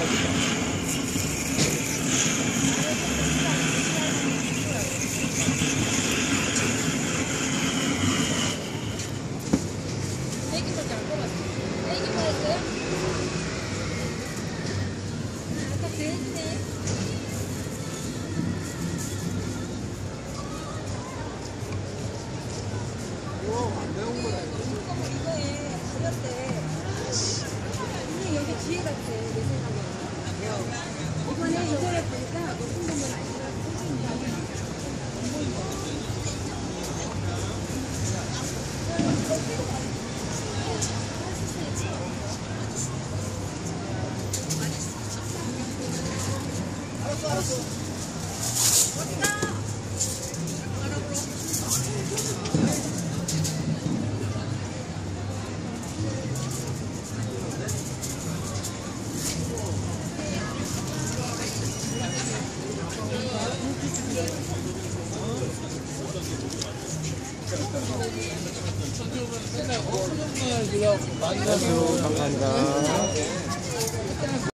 애기밖에 안 뽑았어. 애기만 했어요? 아까 그랬네. 안 매운 거야. 이거에 가볍대. 근데 여기 뒤에 같아, 내 생각에는. 이번에 이거를 보니까 높은 것만 아니라 감사합니다.